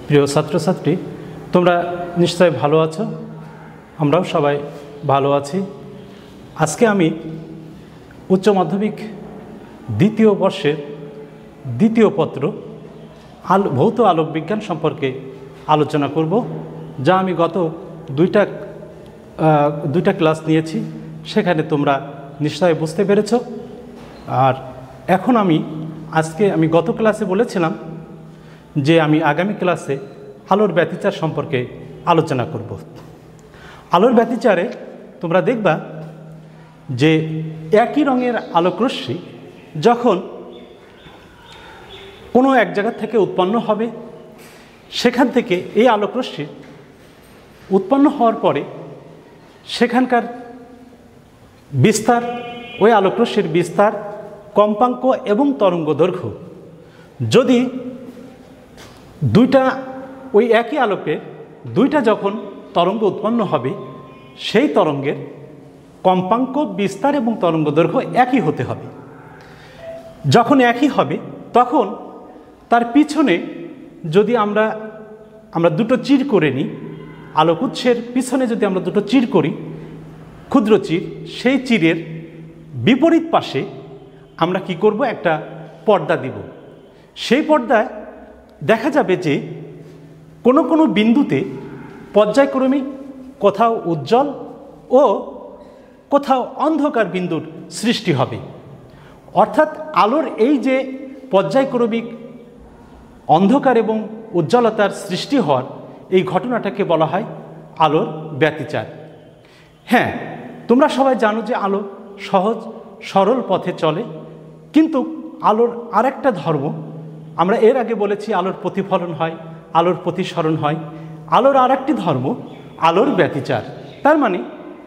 প্রিয় ছাত্রছাত্রী, তোমরা নিশ্চয় ভালো আছো, আমরাও সবাই ভালো আছি। আজকে আমি উচ্চ মাধ্যমিক দ্বিতীয় বর্ষের দ্বিতীয় পত্র ভৌত আলোক বিজ্ঞান সম্পর্কে আলোচনা করব, যা আমি গত দুইটা ক্লাস নিয়েছি। সেখানে তোমরা নিশ্চয় বুঝতে পেরেছ। আর এখন আমি গত ক্লাসে বলেছিলাম যে আমি আগামী ক্লাসে আলোর ব্যতিচার সম্পর্কে আলোচনা করব। আলোর ব্যতিচারে তোমরা দেখবা যে একই রঙের আলোকরশ্মি যখন কোনো এক জায়গা থেকে উৎপন্ন হবে, সেখান থেকে এই আলোকরশ্মি উৎপন্ন হওয়ার পরে সেখানকার বিস্তার, ওই আলোকরশ্মির বিস্তার, কম্পাঙ্ক এবং তরঙ্গ দৈর্ঘ্য যদি ওই একই আলোকে দুইটা যখন তরঙ্গ উৎপন্ন হবে, সেই তরঙ্গের কম্পাঙ্ক, বিস্তার এবং তরঙ্গ দৈর্ঘ্য একই হতে হবে। যখন একই হবে তখন তার পিছনে যদি আমরা দুটো চির করে নিই, আলোক উৎসের পিছনে যদি আমরা দুটো চির করি, ক্ষুদ্র চির, সেই চিরের বিপরীত পাশে আমরা কি করব, একটা পর্দা দিব। সেই পর্দায় দেখা যাবে যে কোনো কোনো বিন্দুতে পর্যায়ক্রমে কোথাও উজ্জ্বল ও কোথাও অন্ধকার বিন্দুর সৃষ্টি হবে। অর্থাৎ আলোর এই যে পর্যায়ক্রমিক অন্ধকার এবং উজ্জ্বলতার সৃষ্টি হওয়ার এই ঘটনাটাকে বলা হয় আলোর ব্যতিচার। হ্যাঁ, তোমরা সবাই জানো যে আলো সহজ সরল পথে চলে, কিন্তু আলোর আরেকটা ধর্ম, আমরা এর আগে বলেছি আলোর প্রতিফলন হয়, আলোর প্রতিসরণ হয়। আলোর আরেকটি ধর্ম আলোর ব্যতিচার। তার মানে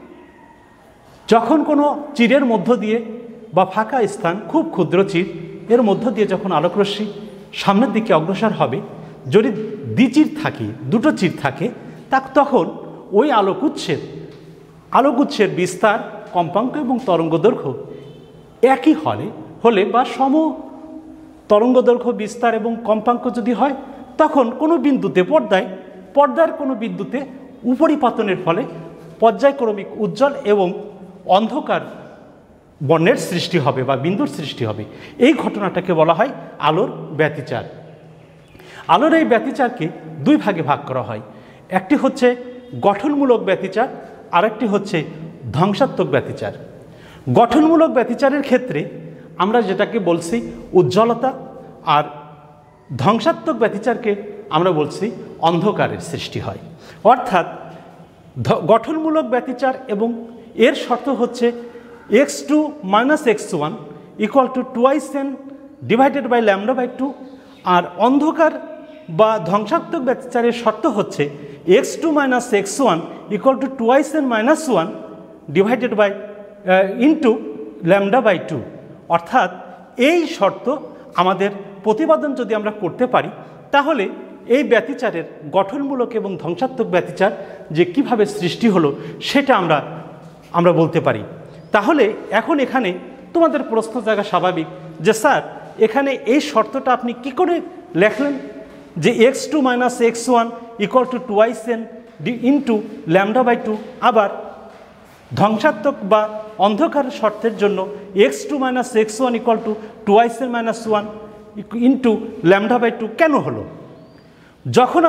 যখন কোনো চিরের মধ্য দিয়ে বা ফাঁকা স্থান, খুব ক্ষুদ্র চির, এর মধ্য দিয়ে যখন আলোকরশ্মি সামনের দিকে অগ্রসর হবে, যদি দ্বিচির থাকে, দুটো চির থাকে, তখন ওই আলোক উৎসের বিস্তার, কম্পাঙ্ক এবং তরঙ্গ দৈর্ঘ্য একই হলে বা সম তরঙ্গ দৈর্ঘ্য, বিস্তার এবং কম্পাঙ্ক যদি হয়, তখন কোনো বিন্দুতে পর্দার কোনো বিন্দুতে উপরিপাতনের ফলে পর্যায়ক্রমিক উজ্জ্বল এবং অন্ধকার বর্ণের সৃষ্টি হবে বা বিন্দুর সৃষ্টি হবে। এই ঘটনাটাকে বলা হয় আলোর ব্যতিচার। আলোর এই ব্যতিচারকে দুই ভাগে ভাগ করা হয়। একটি হচ্ছে গঠনমূলক ব্যতিচার, আরেকটি হচ্ছে ধ্বংসাত্মক ব্যতিচার। গঠনমূলক ব্যতিচারের ক্ষেত্রে আমরা যেটাকে বলছি উজ্জ্বলতা, আর ধ্বংসাত্মক ব্যতিচারকে আমরা বলছি অন্ধকারের সৃষ্টি হয়। অর্থাৎ গঠনমূলক ব্যতিচার এবং এর শর্ত হচ্ছে x2 - x1 = 2n divided by λ/2, আর অন্ধকার বা ধ্বংসাত্মক ব্যতিচারের শর্ত হচ্ছে x2 - x1 = 2n - 1 divided by into λ/2। অর্থাৎ এই শর্ত আমাদের প্রতিপাদন যদি আমরা করতে পারি, তাহলে এই ব্যতিচারের গঠনমূলক এবং ধ্বংসাত্মক ব্যতিচার যে কিভাবে সৃষ্টি হলো সেটা আমরা বলতে পারি। তাহলে এখন এখানে তোমাদের প্রশ্ন জায়গা স্বাভাবিক যে স্যার, এখানে এই শর্তটা আপনি কি করে লেখলেন যে x2 - x1 = 2n ইন্টু λ/2, আবার ধ্বংসাত্মক বা অন্ধকার শর্তের জন্য x2 - x1 = 2n - 1 ইন্টু λ/2 কেন হলো? যখন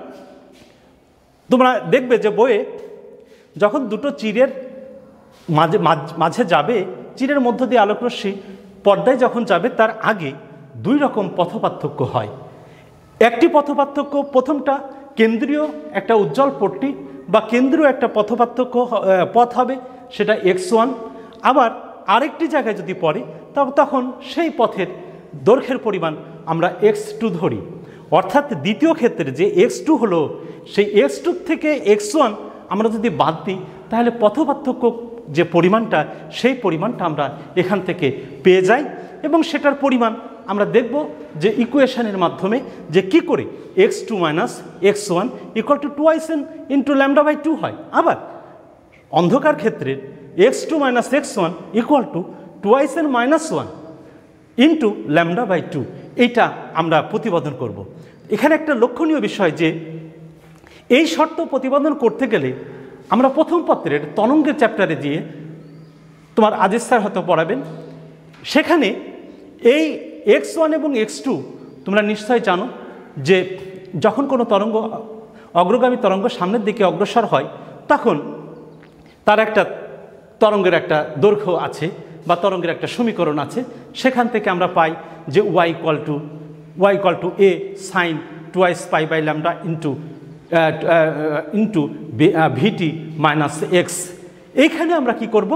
তোমরা দেখবে যে বইয়ে যখন দুটো চিরের মাঝে যাবে, চিরের মধ্য দিয়ে আলোকরশ্মি পর্দায় যখন যাবে, তার আগে দুই রকম পথপার্থক্য হয়। একটি পথপার্থক্য, প্রথমটা কেন্দ্রীয় একটা উজ্জ্বল পট্টি বা কেন্দ্রীয় একটা পথ হবে, সেটা x1। আবার আরেকটি জায়গায় যদি পড়ে, তখন সেই পথের দৈর্ঘ্যের পরিমাণ আমরা x2 ধরি। অর্থাৎ দ্বিতীয় ক্ষেত্রে যে x2 হলো, সেই x2 থেকে x1 আমরা যদি বাদ দিই, তাহলে পথপার্থক্য যে পরিমাণটা, সেই পরিমাণটা আমরা এখান থেকে পেয়ে যাই। এবং সেটার পরিমাণ আমরা দেখব যে ইকুয়েশনের মাধ্যমে যে কি করে x2 - x1 = 2n ইন্টু λ/2 হয়। আবার অন্ধকার ক্ষেত্রে x2 - x1 = 2n - 1 ইন্টু λ/2, এইটা আমরা প্রতিপাদন করব। এখানে একটা লক্ষণীয় বিষয় যে এই শর্ত প্রতিপাদন করতে গেলে আমরা প্রথম পত্রের তরঙ্গের চ্যাপ্টারে দিয়ে তোমার আজিজ স্যার হয়তো পড়াবেন, সেখানে এই x1 এবং x2 তোমরা নিশ্চয় জানো যে যখন কোনো তরঙ্গ অগ্রগামী তরঙ্গ সামনের দিকে অগ্রসর হয় তখন তার একটা তরঙ্গের একটা দৈর্ঘ্য আছে বা তরঙ্গের একটা সমীকরণ আছে। সেখান থেকে আমরা পাই যে y equal to a sine twice pi by lambda into V T minus X. এইখানে আমরা কি করব,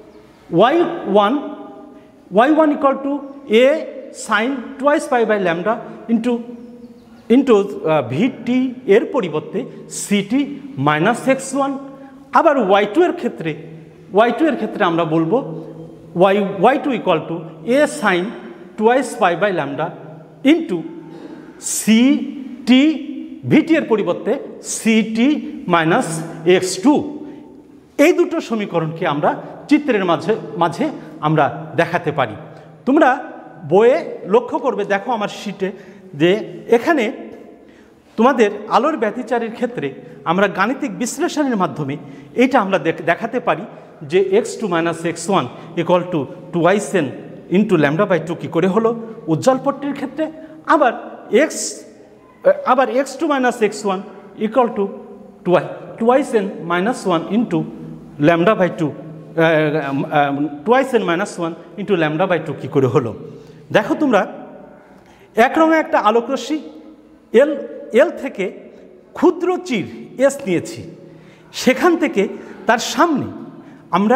y1 equal to a sine twice pi by lambda into V T এর পরিবর্তে সিটি মাইনাস x1। আবার y2 এর ক্ষেত্রে আমরা বলবো y2 equal to a sine twice pi by lambda into C T, V T এর পরিবর্তে সিটি মাইনাস x2। এই দুটো সমীকরণকে আমরা চিত্রের মাঝে আমরা দেখাতে পারি। তোমরা বইয়ে লক্ষ্য করবে, দেখো আমার শিটে, যে এখানে তোমাদের আলোর ব্যতিচারের ক্ষেত্রে আমরা গাণিতিক বিশ্লেষণের মাধ্যমে এটা আমরা দেখাতে পারি যে x2 minus x1 equal to 2n into lambda by 2 কী করে হলো উজ্জ্বল পট্টির ক্ষেত্রে। আবার x2 minus x1 equal to 2n minus 1 into lambda by 2 2n minus 1 into lambda by 2 কী করে হলো। দেখো তোমরা একরঙে একটা আলোকরশ্মি এল থেকে ক্ষুদ্র চির এস নিয়েছি, সেখান থেকে তার সামনে আমরা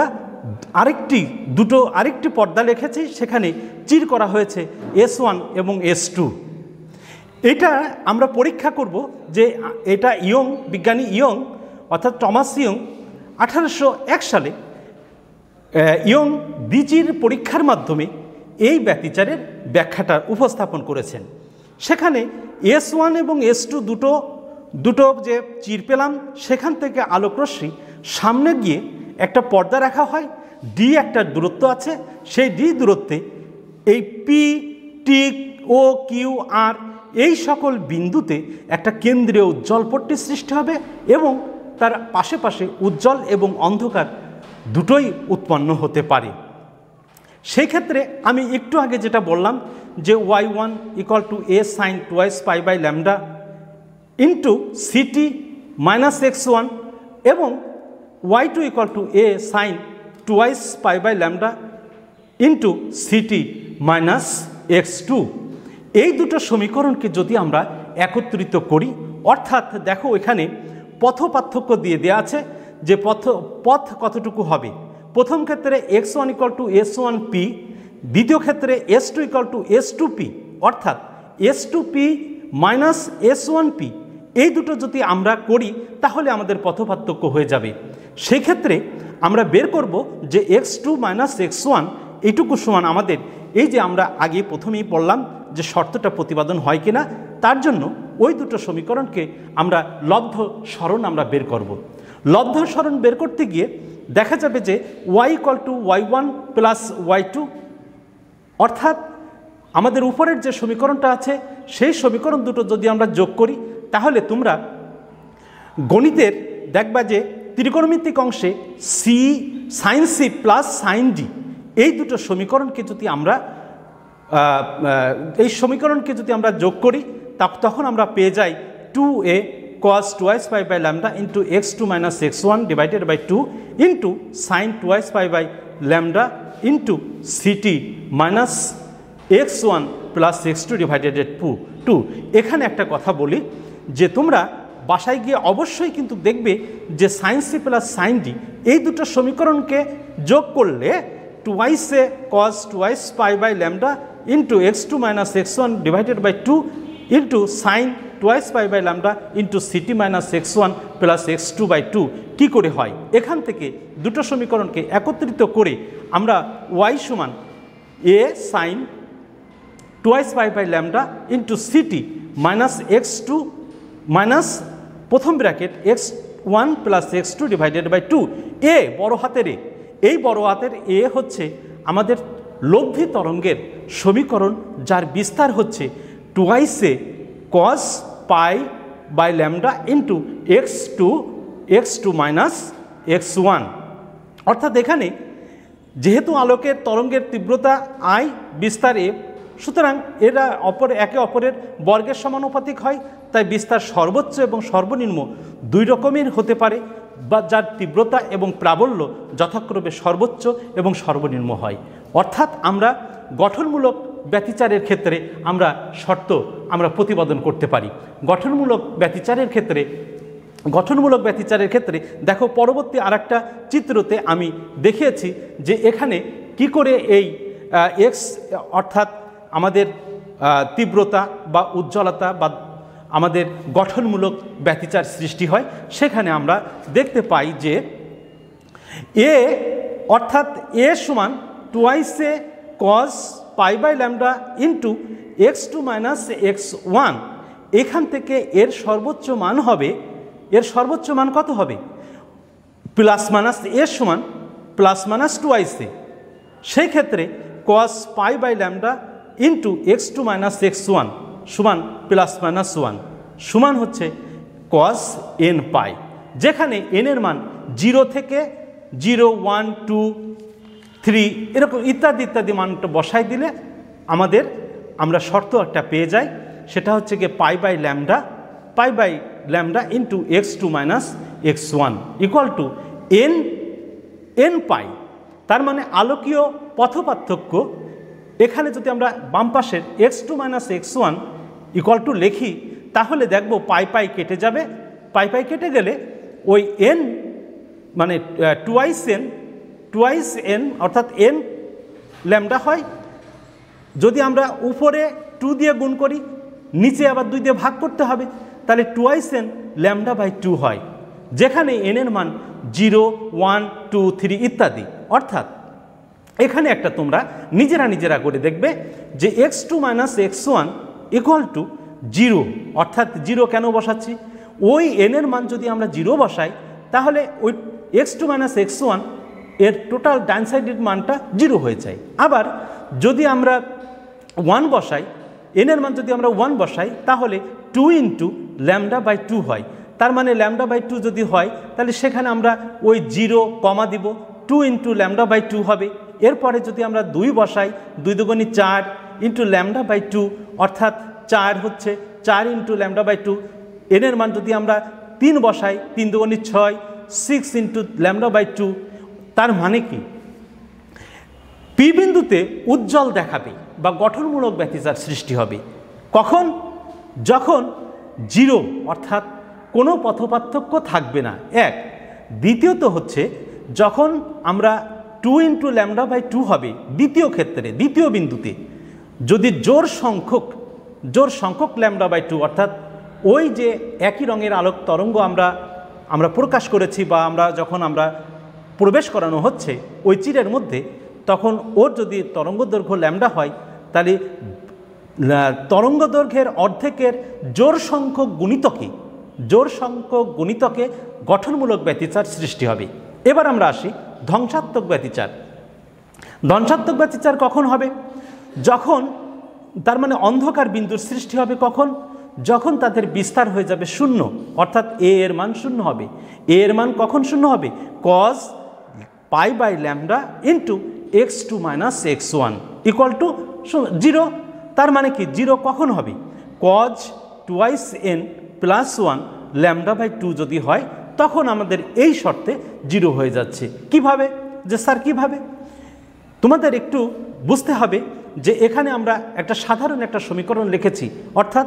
আরেকটি পর্দা লিখেছি, সেখানে চির করা হয়েছে S1 এবং S2। এটা আমরা পরীক্ষা করব যে এটা বিজ্ঞানী ইয়ং অর্থাৎ টমাস ইয়ং 1801 সালে ইয়ং দ্বিচির পরীক্ষার মাধ্যমে এই ব্যতিচারের ব্যাখ্যাটা উপস্থাপন করেছেন। সেখানে S1 এবং S2 দুটো যে চির পেলাম, সেখান থেকে আলোকরশ্মি সামনে গিয়ে একটা পর্দা রাখা হয়, ডি একটা দূরত্ব আছে, সেই ডি দূরত্বে এই পি, টি, ও, কিউ, আর এই সকল বিন্দুতে একটা কেন্দ্রীয় উজ্জ্বল পট্টি সৃষ্টি হবে এবং তার পাশে পাশে উজ্জ্বল এবং অন্ধকার দুটোই উৎপন্ন হতে পারে। সেই ক্ষেত্রে আমি একটু আগে যেটা বললাম যে y1 equal to a sine twice pi by lambda into C T minus x1 এবং y2 equal to a sine twice pi by lambda into C T minus x2। এই দুটো সমীকরণকে যদি আমরা একত্রিত করি, অর্থাৎ দেখো এখানে পথ পার্থক্য দিয়ে দেওয়া আছে যে পথ কতটুকু হবে। প্রথম ক্ষেত্রে x1 ইকুয়াল টু s1p, দ্বিতীয় ক্ষেত্রে s2 ইকুয়াল টু s2p, অর্থাৎ s2p মাইনাস s1p। এই দুটো যদি আমরা করি তাহলে আমাদের পথ পার্থক্য হয়ে যাবে। সেই ক্ষেত্রে আমরা বের করব যে x2 মাইনাস x1 এইটুকু সমান আমাদের এই যে আমরা আগে প্রথমেই বললাম যে শর্তটা প্রতিপাদন হয় কিনা, তার জন্য ওই দুটো সমীকরণকে আমরা লব্ধ সরণ আমরা বের করব। লব্ধ সরণ বের করতে গিয়ে দেখা যাবে যে y equal two y1 plus y2, অর্থাৎ আমাদের উপরের যে সমীকরণটা আছে সেই সমীকরণ দুটো যদি আমরা যোগ করি তাহলে তোমরা গণিতের দেখবা যে ত্রিকোণমিতিক অংশে sine C plus sine D এই দুটো সমীকরণকে যদি আমরা যোগ করি তখন আমরা পেয়ে যাই 2a cos twice pi by lambda into x2 minus x1 divided by 2 into sin twice pi by lambda into ct minus x1 plus x2 divided by 2। এখানে একটা কথা বলি যে তোমরা বাসায় গিয়ে অবশ্যই কিন্তু দেখবে যে sine C plus sine D এই দুটো সমীকরণকে যোগ করলে টুয়াইসে cos twice pi by lambda into x2 minus x1 divided by 2 into sin twice pi by lambda into ct minus x1 plus x2 by 2 কি করে হয়। এখান থেকে দুটো সমীকরণকে একত্রিত করে আমরা y সমান a sin twice pi by lambda into ct minus x2 minus প্রথম bracket x1 plus x2 divided by 2 a বড় হাতের a, এই বড় হাতের a হচ্ছে আমাদের লব্ধি তরঙ্গের সমীকরণ, যার বিস্তার হচ্ছে টুয়াইসে cos pi by lambda into x2 minus x1। অর্থাৎ এখানে যেহেতু আলোকের তরঙ্গের তীব্রতা I বিস্তার a, সুতরাং এরা একে অপরের বর্গের সমানুপাতিক হয়, তাই বিস্তার সর্বোচ্চ এবং সর্বনিম্ন দুই রকমের হতে পারে, বা যার তীব্রতা এবং প্রাবল্য যথাক্রমে সর্বোচ্চ এবং সর্বনিম্ন হয়। অর্থাৎ আমরা গঠনমূলক ব্যতিচারের ক্ষেত্রে আমরা শর্ত আমরা প্রতিপাদন করতে পারি। গঠনমূলক ব্যতিচারের ক্ষেত্রে দেখো পরবর্তী আরেকটা চিত্রতে আমি দেখিয়েছি যে এখানে কি করে এই এক্স অর্থাৎ আমাদের তীব্রতা বা উজ্জ্বলতা বা আমাদের গঠনমূলক ব্যতিচার সৃষ্টি হয়। সেখানে আমরা দেখতে পাই যে এ অর্থাৎ এ সমান টুয়াইসে cos pi by lambda into x2 minus x1। এখান থেকে এর সর্বোচ্চ মান কত হবে? প্লাস মাইনাস এ সমান প্লাস মাইনাস টুয়াইসে। সেই ক্ষেত্রে cos pi by lambda into x2 minus x1 সমান প্লাস মাইনাস 1 সমান হচ্ছে কস এন পাই, যেখানে এন এর মান 0 থেকে 0, 1, 2, 3 এরকম ইত্যাদি ইত্যাদি মানটা বসাই দিলে আমরা শর্ত একটা পেয়ে যাই। সেটা হচ্ছে গিয়ে pi by lambda into x2 minus x1 equal to N pi. তার মানে আলোকীয় পথপার্থক্য এখানে যদি আমরা বাম পাশের x2 minus x1 equal two লিখি, তাহলে দেখব পাই পাই কেটে যাবে। পাই পাই কেটে গেলে ওই এন মানে টুয়াইস এন অর্থাৎ এন ল্যামডা হয়। যদি আমরা উপরে 2 দিয়ে গুণ করি, নিচে আবার 2 দিয়ে ভাগ করতে হবে, তাহলে টুয়াইস এন ল্যামডা বাই 2 হয়, যেখানে এন এর মান 0, 1, 2, 3 ইত্যাদি। অর্থাৎ এখানে একটা তোমরা নিজেরা করে দেখবে যে x2 minus x1 equal to 0। অর্থাৎ 0 কেন বসাচ্ছি? ওই এন এর মান যদি আমরা 0 বসাই, তাহলে ওই x2 মাইনাস x1 এর টোটাল ডান সাইডের মানটা 0 হয়ে যায়। আবার যদি আমরা 1 বসাই, এন এর মান যদি আমরা 1 বসাই, তাহলে 2 ইন্টু ল্যামডা বাই 2 হয়। তার মানে ল্যামডা বাই 2 যদি হয়, তাহলে সেখানে আমরা ওই 0 কমা দিব, 2 ইন্টু ল্যামডা বাই 2 হবে। এরপরে যদি আমরা 2 বসাই, 2 দুগুণী 4 ইন্টু ল্যামডা বাই 2, অর্থাৎ 4 হচ্ছে 4 ইন্টু ল্যামডা বাই 2। এন এর মান যদি আমরা 3 বসাই, 3 দুগুণী 6, 6 ইন্টু ল্যামডা বাই 2। তার মানে কি? পি বিন্দুতে উজ্জ্বল দেখাবে বা গঠনমূলক ব্যতিচার সৃষ্টি হবে কখন? যখন 0 অর্থাৎ কোনো পথপার্থক্য থাকবে না, এক। দ্বিতীয়ত হচ্ছে যখন আমরা 2 ইন্টু ল্যামডা বাই 2 হবে দ্বিতীয় বিন্দুতে যদি জোর সংখ্যক ল্যামডা বাই 2, অর্থাৎ ওই যে একই রঙের আলোক তরঙ্গ আমরা প্রকাশ করেছি বা যখন আমরা প্রবেশ করানো হচ্ছে ওই চিরের মধ্যে, তখন ওর যদি তরঙ্গ দৈর্ঘ্য ল্যামডা হয়, তাহলে তরঙ্গ দৈর্ঘ্যের অর্ধেকের জোর সংখ্যক গুণিতকে গঠনমূলক ব্যতিচার সৃষ্টি হবে। এবার আমরা আসি ধ্বংসাত্মক ব্যতিচার কখন হবে? যখন তার মানে অন্ধকার বিন্দুর সৃষ্টি হবে কখন? যখন তাদের বিস্তার হয়ে যাবে 0, অর্থাৎ এ এর মান 0 হবে। এ এর মান কখন 0 হবে? Cos pi by lambda into x2 minus x1 equal to 0। তার মানে কি 0 কখন হবে? Cos twice N plus 1 lambda by 2 যদি হয়, তখন আমাদের এই শর্তে 0 হয়ে যাচ্ছে। কিভাবে? যে স্যার কিভাবে? তোমাদের একটু বুঝতে হবে যে এখানে আমরা একটা সাধারণ একটা সমীকরণ লিখেছি, অর্থাৎ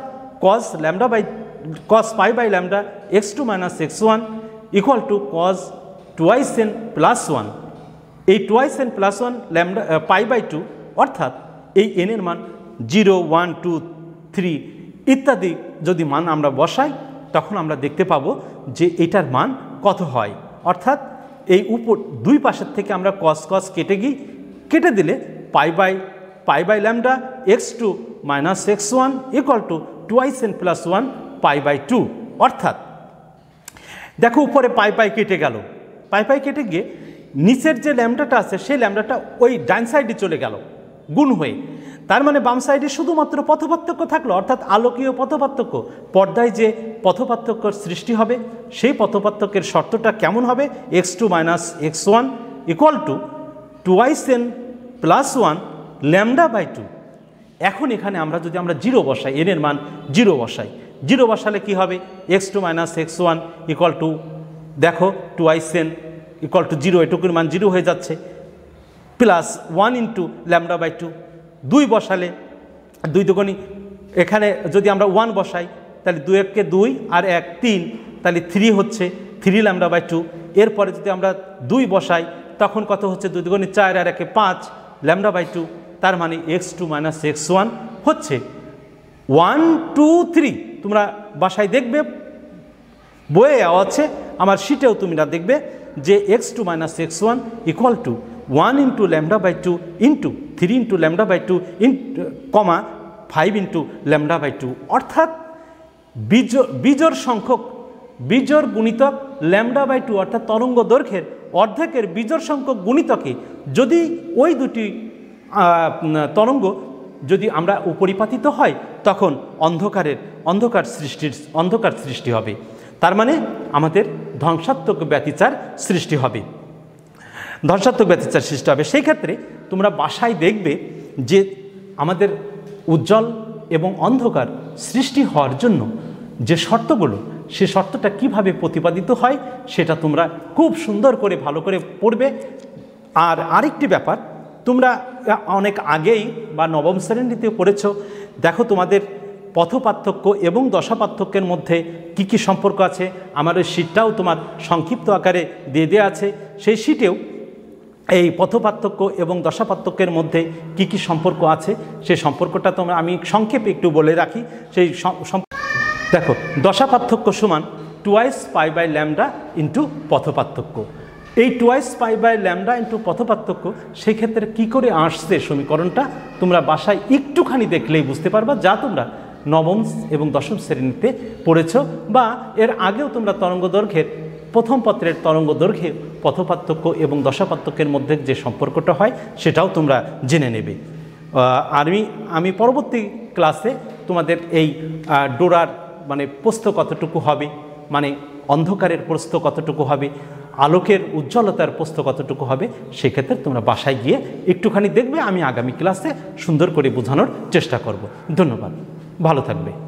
cos pi by lambda x2 minus x1 equal to cos twice N plus 1। এই twice N plus 1 lambda pi by 2, অর্থাৎ এই এন এর মান 0, 1, 2, 3 ইত্যাদি যদি মান আমরা বসাই, তখন আমরা দেখতে পাবো যে এটার মান কত হয়। অর্থাৎ এই উপর দুই পাশের থেকে আমরা cos কেটে দিলে pi by lambda x2 minus x1 equal to twice N plus 1 pi by 2। অর্থাৎ দেখো উপরে পাই কেটে গেল, পাই কেটে গিয়ে নিচের যে ল্যামডাটা আছে সেই ল্যামডাটা ওই ডান সাইডে চলে গেল গুণ হয়ে। তার মানে বাম সাইডে শুধুমাত্র পথপার্থক্য থাকলো, অর্থাৎ আলোকীয় পথপার্থক্য। পর্দায় যে পথপার্থক্যর সৃষ্টি হবে সেই পথপার্থক্যের শর্তটা কেমন হবে? x2 - x1 equal to 2n + 1 λ/2। এখন এখানে আমরা যদি আমরা 0 বসাই, n এর মান 0 বসাই, 0 বসালে কি হবে? x2 - x1 ইকুয়াল টু, দেখো 2n ইকুয়াল টু 0, এটুকুর মান 0 হয়ে যাচ্ছে, প্লাস 1 × λ/2। 2 বসালে 2 দুগুণী, এখানে যদি আমরা 1 বসাই তাহলে 2 × 1 = 2 আর 1 = 3, তাহলে 3 হচ্ছে 3 λ/2। এরপরে যদি আমরা 2 বসাই তখন কত হচ্ছে? 2 দুগুণী 4 আর 1 = 5 λ/2। তার মানে x2 - x1 হচ্ছে 1 2 3। তোমরা বাসায় দেখবে, বইয়ে আছে, আমার শিটেও তোমরা দেখবে যে x2 - x1 equal two 1 × λ/2 into 3 × λ/2 কমা 5 × λ/2, অর্থাৎ বিজোড় সংখ্যক, বিজোড় গুণিতক λ/2, অর্থাৎ তরঙ্গ দৈর্ঘ্যের অর্ধেকের বিজোড় সংখ্যক গুণিতকে যদি ওই দুটি তরঙ্গ যদি আমরা উপরিপাতিত হয় তখন অন্ধকার সৃষ্টি হবে। তার মানে আমাদের ধ্বংসাত্মক ব্যতিচার সৃষ্টি হবে, সেই ক্ষেত্রে তোমরা বাসায় দেখবে যে আমাদের উজ্জ্বল এবং অন্ধকার সৃষ্টি হওয়ার জন্য যে শর্তগুলো, সে শর্তটা কিভাবে প্রতিপাদিত হয় সেটা তোমরা খুব সুন্দর করে ভালো করে পড়বে। আর আরেকটি ব্যাপার, তোমরা অনেক আগেই বা নবম শ্রেণীতে পড়েছ, দেখো তোমাদের পথপার্থক্য এবং দশাপার্থক্যের মধ্যে কি কি সম্পর্ক আছে। আমার ওই শীটটাও তোমার সংক্ষিপ্ত আকারে দিয়ে দেওয়া আছে, সেই শীটেও এই পথপার্থক্য এবং দশাপার্থক্যের মধ্যে কি কি সম্পর্ক আছে সেই সম্পর্কটা তোমরা আমি সংক্ষেপে একটু বলে রাখি। সেই দেখো, দশাপার্থক্য সমান 2s π/λ ইন্টু পথপার্থক্য। এই 2s π/λ ইন্টু পথপার্থক্য সেই ক্ষেত্রে কী করে আসছে সমীকরণটা তোমরা বাসায় একটুখানি দেখলেই বুঝতে পারবা, যা তোমরা নবম এবং দশম শ্রেণীতে পড়েছ, বা এর আগেও তোমরা তরঙ্গ দৈর্ঘ্যের প্রথম পত্রের তরঙ্গ দৈর্ঘ্যে পথপার্থক্য এবং দশাপার্থক্যের মধ্যে যে সম্পর্কটা হয় সেটাও তোমরা জেনে নেবে। আমি পরবর্তী ক্লাসে তোমাদের এই ডোরার মানে প্রস্থ কতটুকু হবে, মানে অন্ধকারের প্রস্থ কতটুকু হবে, আলোকের উজ্জ্বলতার প্রস্থ কতটুকু হবে, সেক্ষেত্রে তোমরা বাসায় গিয়ে একটুখানি দেখবে। আমি আগামী ক্লাসে সুন্দর করে বোঝানোর চেষ্টা করব। ধন্যবাদ, ভালো থাকবে।